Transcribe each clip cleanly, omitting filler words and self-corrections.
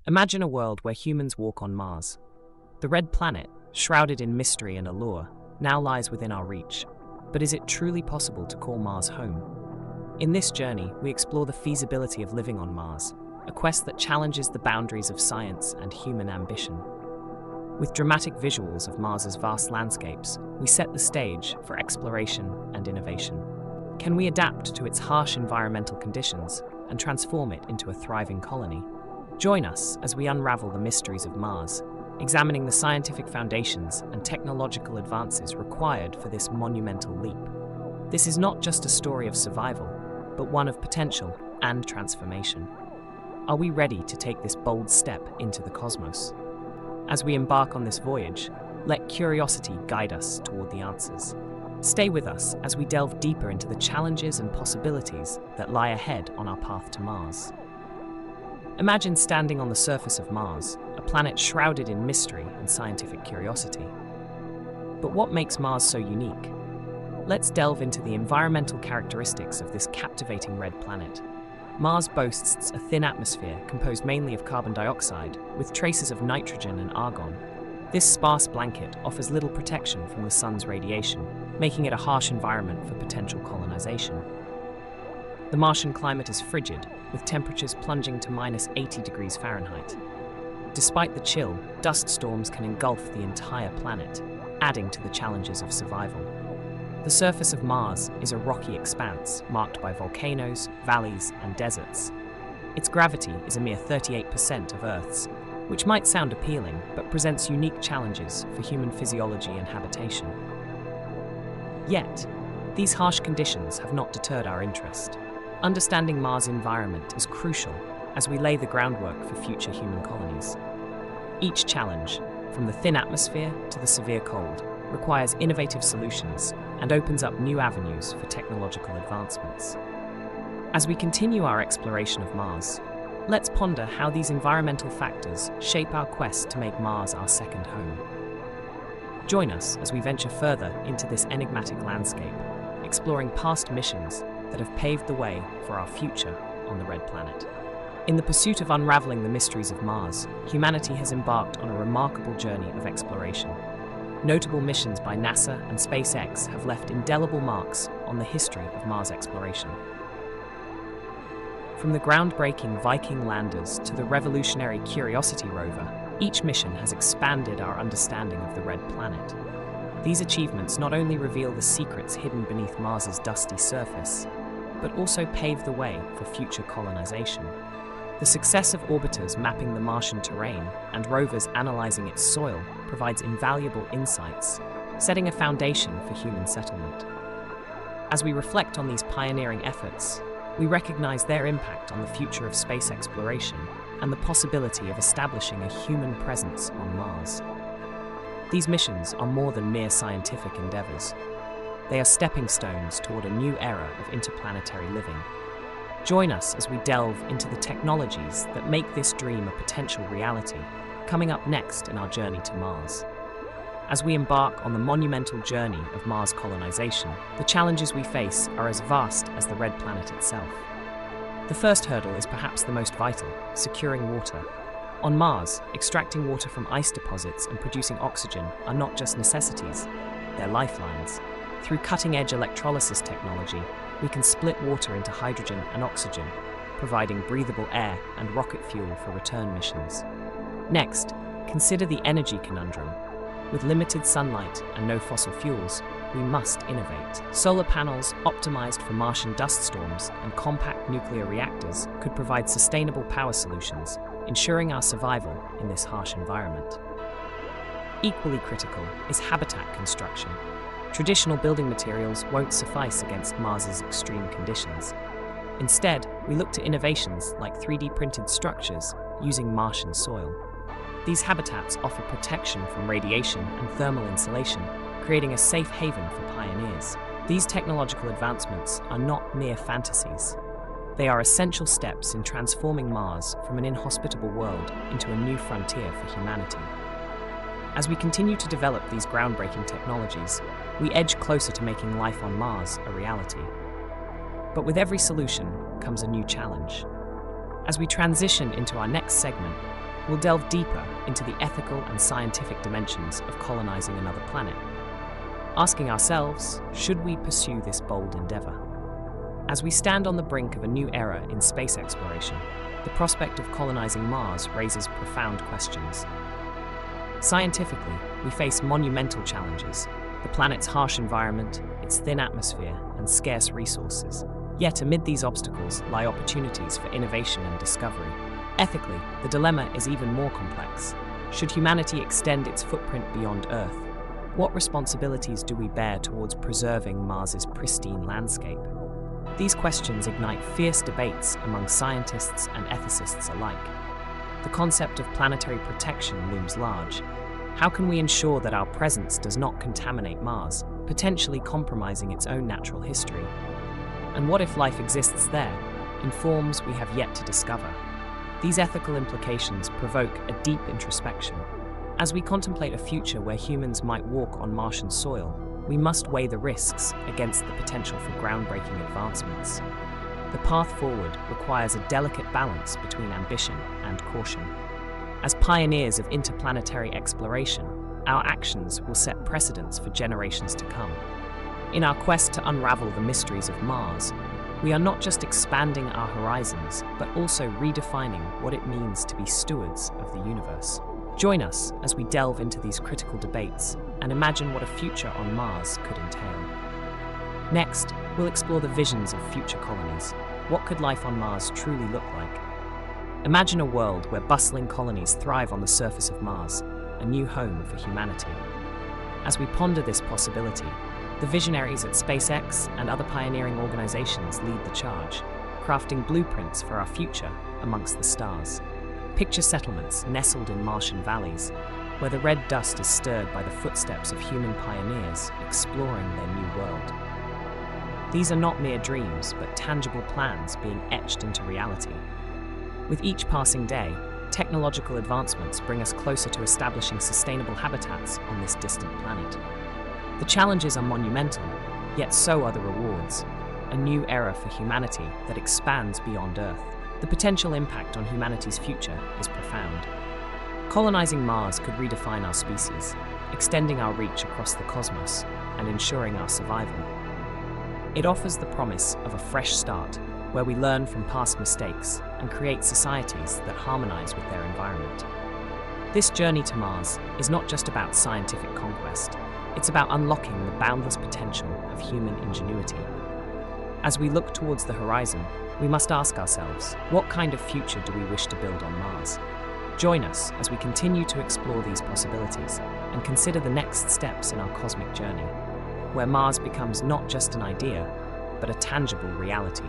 Imagine a world where humans walk on Mars. The red planet, shrouded in mystery and allure, now lies within our reach. But is it truly possible to call Mars home? In this journey, we explore the feasibility of living on Mars, a quest that challenges the boundaries of science and human ambition. With dramatic visuals of Mars's vast landscapes, we set the stage for exploration and innovation. Can we adapt to its harsh environmental conditions and transform it into a thriving colony? Join us as we unravel the mysteries of Mars, examining the scientific foundations and technological advances required for this monumental leap. This is not just a story of survival, but one of potential and transformation. Are we ready to take this bold step into the cosmos? As we embark on this voyage, let curiosity guide us toward the answers. Stay with us as we delve deeper into the challenges and possibilities that lie ahead on our path to Mars. Imagine standing on the surface of Mars, a planet shrouded in mystery and scientific curiosity. But what makes Mars so unique? Let's delve into the environmental characteristics of this captivating red planet. Mars boasts a thin atmosphere composed mainly of carbon dioxide, with traces of nitrogen and argon. This sparse blanket offers little protection from the sun's radiation, making it a harsh environment for potential colonization. The Martian climate is frigid, with temperatures plunging to -80 degrees Fahrenheit. Despite the chill, dust storms can engulf the entire planet, adding to the challenges of survival. The surface of Mars is a rocky expanse marked by volcanoes, valleys, and deserts. Its gravity is a mere 38% of Earth's, which might sound appealing, but presents unique challenges for human physiology and habitation. Yet, these harsh conditions have not deterred our interest. Understanding Mars' environment is crucial as we lay the groundwork for future human colonies. Each challenge, from the thin atmosphere to the severe cold, requires innovative solutions and opens up new avenues for technological advancements. As we continue our exploration of Mars, let's ponder how these environmental factors shape our quest to make Mars our second home. Join us as we venture further into this enigmatic landscape, exploring past missions that have paved the way for our future on the red planet. In the pursuit of unraveling the mysteries of Mars, humanity has embarked on a remarkable journey of exploration. Notable missions by NASA and SpaceX have left indelible marks on the history of Mars exploration. From the groundbreaking Viking landers to the revolutionary Curiosity rover, each mission has expanded our understanding of the red planet. These achievements not only reveal the secrets hidden beneath Mars's dusty surface, but also pave the way for future colonization. The success of orbiters mapping the Martian terrain and rovers analyzing its soil provides invaluable insights, setting a foundation for human settlement. As we reflect on these pioneering efforts, we recognize their impact on the future of space exploration and the possibility of establishing a human presence on Mars. These missions are more than mere scientific endeavors. They are stepping stones toward a new era of interplanetary living. Join us as we delve into the technologies that make this dream a potential reality, coming up next in our journey to Mars. As we embark on the monumental journey of Mars colonization, the challenges we face are as vast as the red planet itself. The first hurdle is perhaps the most vital: securing water. On Mars, extracting water from ice deposits and producing oxygen are not just necessities, they're lifelines. Through cutting-edge electrolysis technology, we can split water into hydrogen and oxygen, providing breathable air and rocket fuel for return missions. Next, consider the energy conundrum. With limited sunlight and no fossil fuels, we must innovate. Solar panels optimized for Martian dust storms and compact nuclear reactors could provide sustainable power solutions, ensuring our survival in this harsh environment. Equally critical is habitat construction. Traditional building materials won't suffice against Mars's extreme conditions. Instead, we look to innovations like 3D printed structures using Martian soil. These habitats offer protection from radiation and thermal insulation, creating a safe haven for pioneers. These technological advancements are not mere fantasies. They are essential steps in transforming Mars from an inhospitable world into a new frontier for humanity. As we continue to develop these groundbreaking technologies, we edge closer to making life on Mars a reality. But with every solution comes a new challenge. As we transition into our next segment, we'll delve deeper into the ethical and scientific dimensions of colonizing another planet, asking ourselves, should we pursue this bold endeavor? As we stand on the brink of a new era in space exploration, the prospect of colonizing Mars raises profound questions. Scientifically, we face monumental challenges: the planet's harsh environment, its thin atmosphere, and scarce resources. Yet amid these obstacles lie opportunities for innovation and discovery. Ethically, the dilemma is even more complex. Should humanity extend its footprint beyond Earth? What responsibilities do we bear towards preserving Mars's pristine landscape? These questions ignite fierce debates among scientists and ethicists alike. The concept of planetary protection looms large. How can we ensure that our presence does not contaminate Mars, potentially compromising its own natural history? And what if life exists there, in forms we have yet to discover? These ethical implications provoke a deep introspection. As we contemplate a future where humans might walk on Martian soil, we must weigh the risks against the potential for groundbreaking advancements. The path forward requires a delicate balance between ambition and caution. As pioneers of interplanetary exploration, our actions will set precedents for generations to come. In our quest to unravel the mysteries of Mars, we are not just expanding our horizons, but also redefining what it means to be stewards of the universe. Join us as we delve into these critical debates and imagine what a future on Mars could entail. Next, we'll explore the visions of future colonies. What could life on Mars truly look like? Imagine a world where bustling colonies thrive on the surface of Mars, a new home for humanity. As we ponder this possibility, the visionaries at SpaceX and other pioneering organizations lead the charge, crafting blueprints for our future amongst the stars. Picture settlements nestled in Martian valleys, where the red dust is stirred by the footsteps of human pioneers exploring their new world. These are not mere dreams, but tangible plans being etched into reality. With each passing day, technological advancements bring us closer to establishing sustainable habitats on this distant planet. The challenges are monumental, yet so are the rewards. A new era for humanity that expands beyond Earth. The potential impact on humanity's future is profound. Colonizing Mars could redefine our species, extending our reach across the cosmos and ensuring our survival. It offers the promise of a fresh start, where we learn from past mistakes and create societies that harmonize with their environment. This journey to Mars is not just about scientific conquest, it's about unlocking the boundless potential of human ingenuity. As we look towards the horizon, we must ask ourselves, what kind of future do we wish to build on Mars? Join us as we continue to explore these possibilities and consider the next steps in our cosmic journey, where Mars becomes not just an idea, but a tangible reality.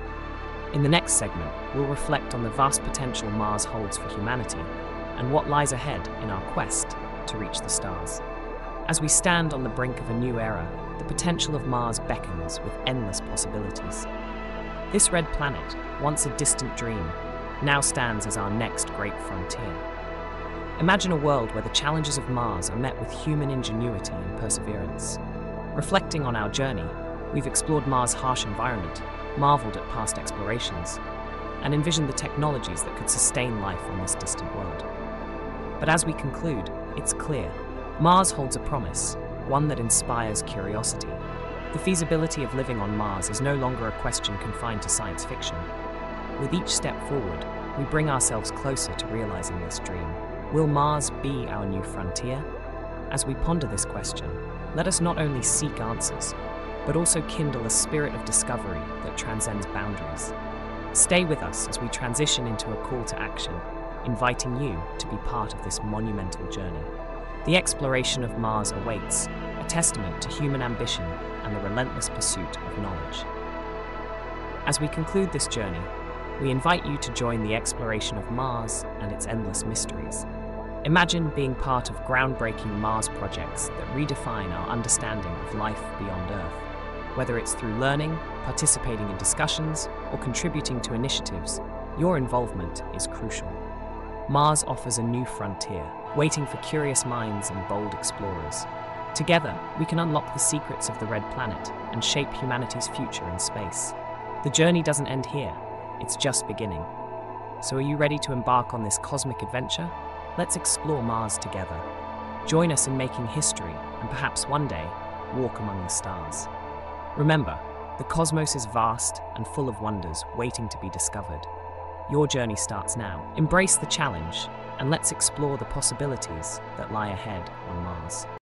In the next segment, we'll reflect on the vast potential Mars holds for humanity and what lies ahead in our quest to reach the stars. As we stand on the brink of a new era, the potential of Mars beckons with endless possibilities. This red planet, once a distant dream, now stands as our next great frontier. Imagine a world where the challenges of Mars are met with human ingenuity and perseverance. Reflecting on our journey, we've explored Mars' harsh environment, marveled at past explorations, and envisioned the technologies that could sustain life on this distant world. But as we conclude, it's clear, Mars holds a promise, one that inspires curiosity. The feasibility of living on Mars is no longer a question confined to science fiction. With each step forward, we bring ourselves closer to realizing this dream. Will Mars be our new frontier? As we ponder this question, let us not only seek answers, but also kindle a spirit of discovery that transcends boundaries. Stay with us as we transition into a call to action, inviting you to be part of this monumental journey. The exploration of Mars awaits, a testament to human ambition and the relentless pursuit of knowledge. As we conclude this journey, we invite you to join the exploration of Mars and its endless mysteries. Imagine being part of groundbreaking Mars projects that redefine our understanding of life beyond Earth. Whether it's through learning, participating in discussions, or contributing to initiatives, your involvement is crucial. Mars offers a new frontier, waiting for curious minds and bold explorers. Together, we can unlock the secrets of the Red Planet and shape humanity's future in space. The journey doesn't end here, it's just beginning. So are you ready to embark on this cosmic adventure? Let's explore Mars together. Join us in making history and perhaps one day walk among the stars. Remember, the cosmos is vast and full of wonders waiting to be discovered. Your journey starts now. Embrace the challenge and let's explore the possibilities that lie ahead on Mars.